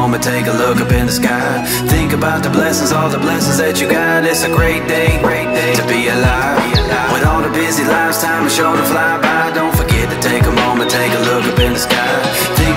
moment, take a look up in the sky. Think about the blessings, all the blessings that you got. It's a great day to be alive. With all the busy lives, time is sure to fly by. Don't forget to take a moment, take a look up in the sky. Think